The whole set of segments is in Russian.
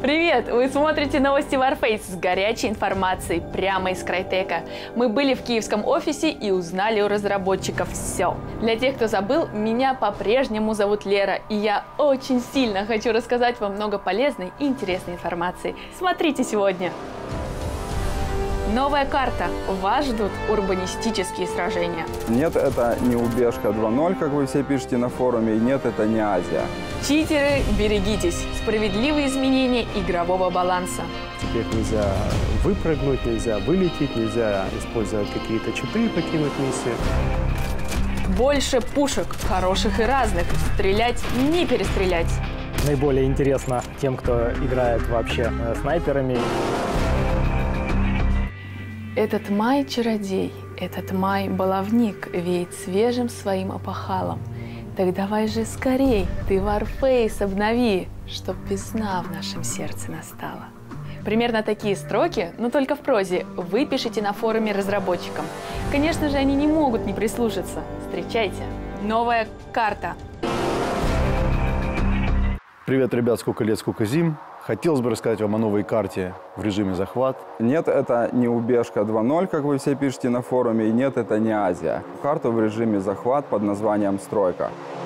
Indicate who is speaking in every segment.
Speaker 1: Привет! Вы смотрите новости Warface с горячей информацией прямо из Крайтека. Мы были в киевском офисе и узнали у разработчиков все. Для тех, кто забыл, меня по-прежнему зовут Лера, и я очень сильно хочу рассказать вам много полезной и интересной информации. Смотрите сегодня! Новая карта. Вас ждут урбанистические сражения.
Speaker 2: Нет, это не Убежка 2.0, как вы все пишете на форуме, и нет, это не Азия.
Speaker 1: Читеры, берегитесь. Справедливые изменения игрового баланса.
Speaker 3: Теперь нельзя выпрыгнуть, нельзя вылететь, нельзя использовать какие-то читы и покинуть миссию.
Speaker 1: Больше пушек, хороших и разных. Стрелять, не перестрелять.
Speaker 3: Наиболее интересно тем, кто играет вообще снайперами.
Speaker 1: Этот май чародей, этот май баловник веет свежим своим опахалом. Так давай же скорей, ты Warface обнови, чтоб весна в нашем сердце настала. Примерно такие строки, но только в прозе, вы пишите на форуме разработчикам. Конечно же, они не могут не прислушаться. Встречайте. Новая карта.
Speaker 4: Привет, ребят, сколько лет, сколько зим. Хотелось бы рассказать вам о новой карте в режиме захват.
Speaker 2: Нет, это не Убежка 2.0, как вы все пишете на форуме, и нет, это не Азия. Карту в режиме захват под названием «Стройка».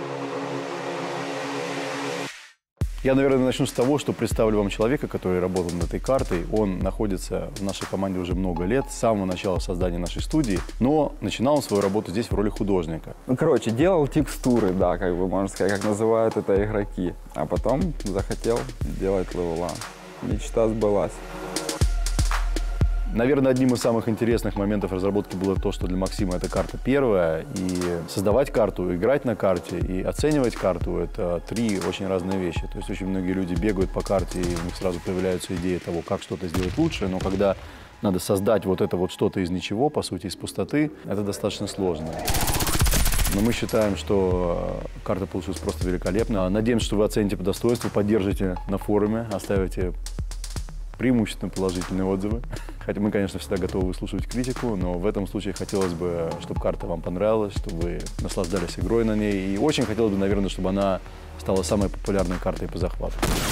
Speaker 4: Я, наверное, начну с того, что представлю вам человека, который работал над этой картой. Он находится в нашей команде уже много лет, с самого начала создания нашей студии, но начинал он свою работу здесь в роли художника.
Speaker 2: Ну, короче, делал текстуры, да, как бы можно сказать, как называют это игроки. А потом захотел делать левела. Мечта сбылась.
Speaker 4: Наверное, одним из самых интересных моментов разработки было то, что для Максима эта карта первая. И создавать карту, играть на карте и оценивать карту – это три очень разные вещи. То есть очень многие люди бегают по карте, и у них сразу появляются идеи того, как что-то сделать лучше. Но когда надо создать вот это вот что-то из ничего, по сути, из пустоты, это достаточно сложно. Но мы считаем, что карта получилась просто великолепна. Надеемся, что вы оцените по достоинству, поддержите на форуме, оставите преимущественно положительные отзывы. Хотя мы, конечно, всегда готовы выслушивать критику, но в этом случае хотелось бы, чтобы карта вам понравилась, чтобы вы наслаждались игрой на ней. И очень хотелось бы, наверное, чтобы она стала самой популярной картой по захвату.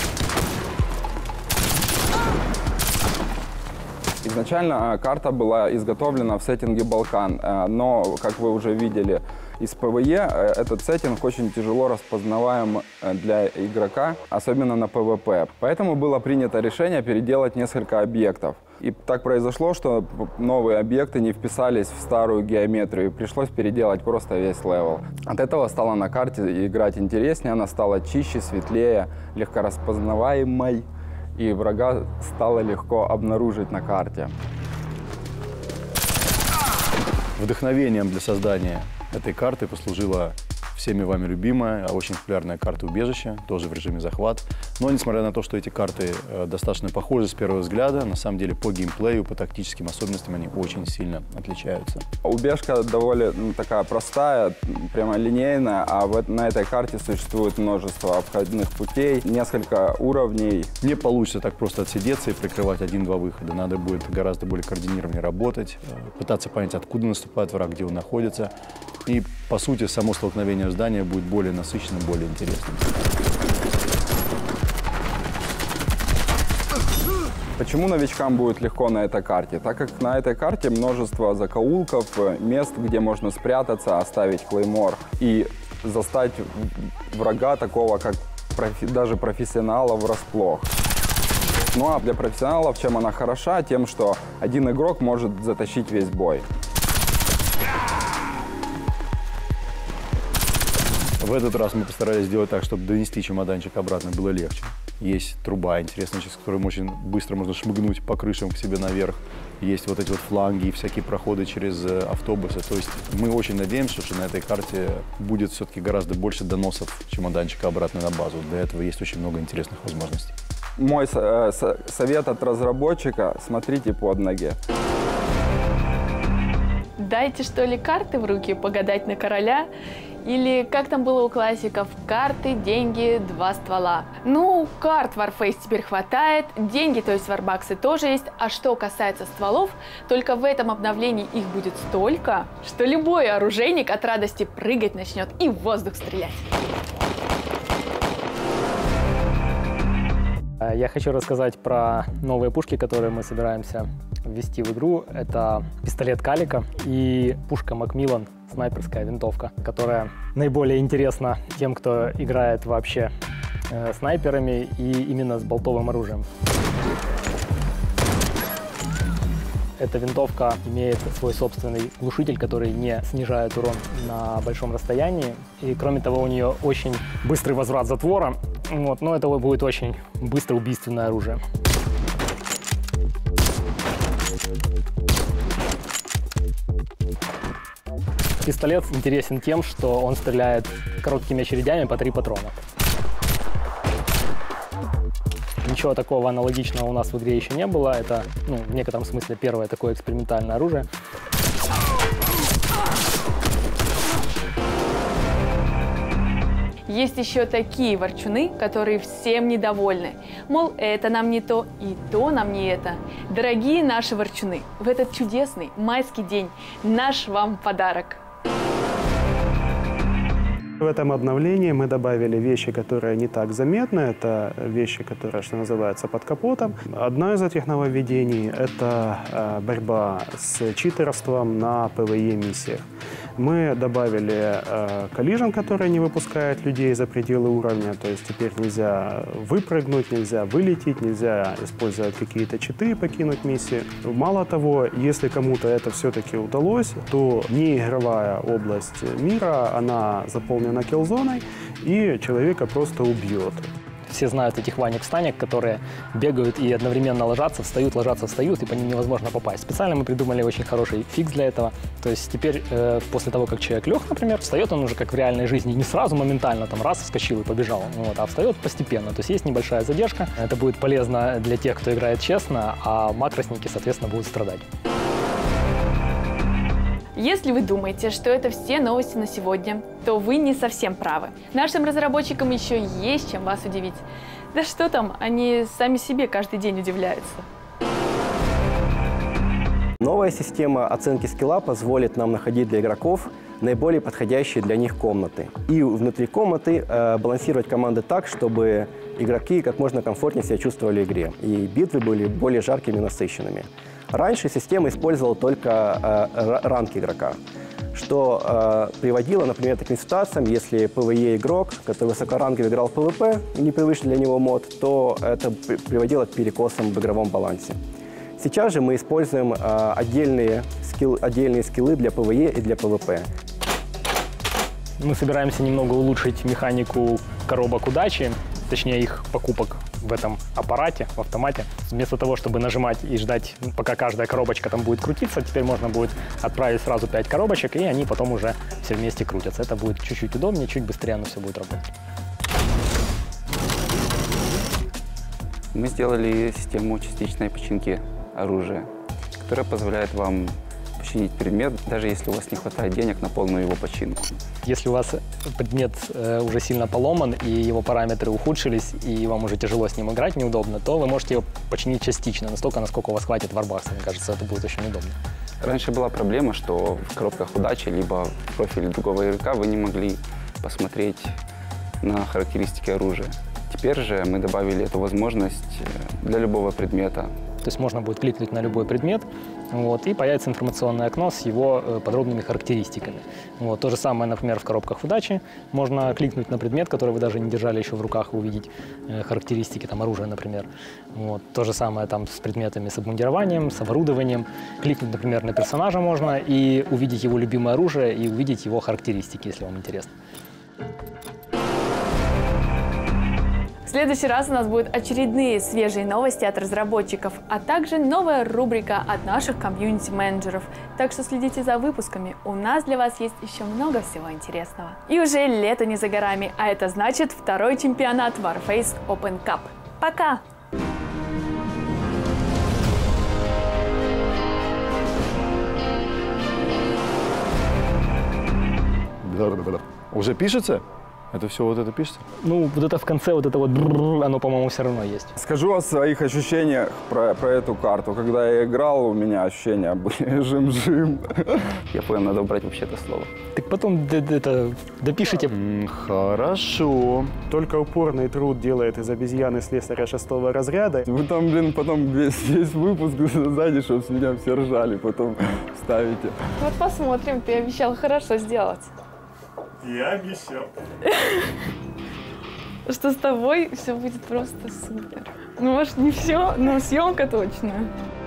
Speaker 2: Изначально карта была изготовлена в сеттинге Балкан, но, как вы уже видели из ПВЕ, этот сеттинг очень тяжело распознаваем для игрока, особенно на ПВП. Поэтому было принято решение переделать несколько объектов. И так произошло, что новые объекты не вписались в старую геометрию, и пришлось переделать просто весь левел. От этого стало на карте играть интереснее, она стала чище, светлее, легкораспознаваемой. И врага стало легко обнаружить на карте.
Speaker 4: Вдохновением для создания этой карты послужила всеми вами любимая, очень популярная карта «Убежище», тоже в режиме захват. Но несмотря на то, что эти карты достаточно похожи с первого взгляда, на самом деле по геймплею, по тактическим особенностям они очень сильно отличаются.
Speaker 2: Убежка довольно такая простая, прямо линейная, а на этой карте существует множество обходных путей, несколько уровней.
Speaker 4: Не получится так просто отсидеться и прикрывать один-два выхода. Надо будет гораздо более координированнее работать, пытаться понять, откуда наступает враг, где он находится. И, по сути, само столкновение здания будет более насыщенным, более интересным.
Speaker 2: Почему новичкам будет легко на этой карте? Так как на этой карте множество закоулков, мест, где можно спрятаться, оставить клеймор и застать врага такого, как даже профессионала, врасплох. Ну а для профессионалов чем она хороша? Тем, что один игрок может затащить весь бой.
Speaker 4: В этот раз мы постарались сделать так, чтобы донести чемоданчик обратно было легче. Есть труба интересная, через которую очень быстро можно шмыгнуть по крышам к себе наверх. Есть вот эти вот фланги и всякие проходы через автобусы. То есть мы очень надеемся, что на этой карте будет все-таки гораздо больше доносов чемоданчика обратно на базу. Для этого есть очень много интересных возможностей.
Speaker 2: Мой совет от разработчика – смотрите под ноги.
Speaker 1: Дайте, что ли, карты в руки погадать на короля? Или, как там было у классиков, карты, деньги, два ствола. Ну, карт Warface теперь хватает, деньги, то есть варбаксы, тоже есть. А что касается стволов, только в этом обновлении их будет столько, что любой оружейник от радости прыгать начнет и в воздух стрелять.
Speaker 5: Я хочу рассказать про новые пушки, которые мы собираемся ввести в игру. Это пистолет Калика и пушка Макмиллан, снайперская винтовка, которая наиболее интересна тем, кто играет вообще снайперами и именно с болтовым оружием. Эта винтовка имеет свой собственный глушитель, который не снижает урон на большом расстоянии. И кроме того, у нее очень быстрый возврат затвора. Но это будет очень быстро убийственное оружие. Пистолет интересен тем, что он стреляет короткими очередями по 3 патрона. Ничего такого аналогичного у нас в игре еще не было. Это, в некотором смысле, первое такое экспериментальное оружие.
Speaker 1: Есть еще такие ворчуны, которые всем недовольны. Мол, это нам не то, и то нам не это. Дорогие наши ворчуны, в этот чудесный майский день наш вам подарок.
Speaker 3: В этом обновлении мы добавили вещи, которые не так заметны. Это вещи, которые, что называется, под капотом. Одно из этих нововведений – это борьба с читерством на PvE-миссиях. Мы добавили коллижен, который не выпускает людей за пределы уровня. То есть теперь нельзя выпрыгнуть, нельзя вылететь, нельзя использовать какие-то читы и покинуть миссию. Мало того, если кому-то это все-таки удалось, то неигровая область мира, она заполнена киллзоной, и человека просто убьет.
Speaker 5: Все знают этих Ванек-Станек, которые бегают и одновременно ложатся, встают, и по ним невозможно попасть. Специально мы придумали очень хороший фикс для этого. То есть теперь, после того, как человек лег, например, встает он уже как в реальной жизни, не сразу моментально, там раз, вскочил и побежал, а встает постепенно. То есть есть небольшая задержка. Это будет полезно для тех, кто играет честно, а макросники, соответственно, будут страдать.
Speaker 1: Если вы думаете, что это все новости на сегодня, то вы не совсем правы. Нашим разработчикам еще есть чем вас удивить. Да что там, они сами себе каждый день удивляются.
Speaker 6: Новая система оценки скилла позволит нам находить для игроков наиболее подходящие для них комнаты. И внутри комнаты балансировать команды так, чтобы игроки как можно комфортнее себя чувствовали в игре. И битвы были более жаркими и насыщенными. Раньше система использовала только ранг игрока, что приводило, например, к таким ситуациям, если PvE-игрок, который высокоранговый играл в PvP, и не привычный для него мод, то это приводило к перекосам в игровом балансе. Сейчас же мы используем отдельные скиллы для PvE и для PvP.
Speaker 5: Мы собираемся немного улучшить механику коробок удачи, точнее их покупок в этом аппарате, в автомате. Вместо того, чтобы нажимать и ждать, пока каждая коробочка там будет крутиться, теперь можно будет отправить сразу 5 коробочек, и они потом уже все вместе крутятся. Это будет чуть-чуть удобнее, чуть быстрее оно все будет работать.
Speaker 7: Мы сделали систему частичной починки оружия, которая позволяет вам починить предмет, даже если у вас не хватает денег на полную его починку.
Speaker 5: Если у вас предмет уже сильно поломан, и его параметры ухудшились, и вам уже тяжело с ним играть, неудобно, то вы можете его починить частично, настолько, насколько у вас хватит варбакса. Мне кажется, это будет очень удобно.
Speaker 7: Раньше была проблема, что в коробках удачи, либо в профиле другого игрока вы не могли посмотреть на характеристики оружия. Теперь же мы добавили эту возможность для любого предмета.
Speaker 5: То есть можно будет кликнуть на любой предмет, и появится информационное окно с его подробными характеристиками. То же самое, например, в коробках удачи. Можно кликнуть на предмет, который вы даже не держали еще в руках, и увидеть характеристики оружия, например. То же самое там с предметами с обмундированием, с оборудованием. Кликнуть, например, на персонажа можно и увидеть его любимое оружие, и увидеть его характеристики, если вам интересно.
Speaker 1: В следующий раз у нас будут очередные свежие новости от разработчиков, а также новая рубрика от наших комьюнити-менеджеров. Так что следите за выпусками, у нас для вас есть еще много всего интересного. И уже лето не за горами, а это значит второй чемпионат Warface Open Cup. Пока!
Speaker 4: Уже пишется? Это все вот это пишется?
Speaker 5: Ну, вот это в конце, вот это вот, оно, по-моему, все равно есть.
Speaker 2: Скажу о своих ощущениях про эту карту. Когда я играл, у меня ощущения были жим-жим.
Speaker 7: Я понял, надо убрать вообще это слово.
Speaker 5: Так потом это допишите.
Speaker 4: Хорошо.
Speaker 3: Только упорный труд делает из обезьяны слесаря 6-го разряда.
Speaker 2: Вы там, блин, потом весь выпуск сзади, чтобы с меня все ржали, потом вставите.
Speaker 1: Вот посмотрим, ты обещал хорошо сделать.
Speaker 3: Я обещал.
Speaker 1: Что с тобой все будет просто супер. Ну, может, не все, но съемка точно.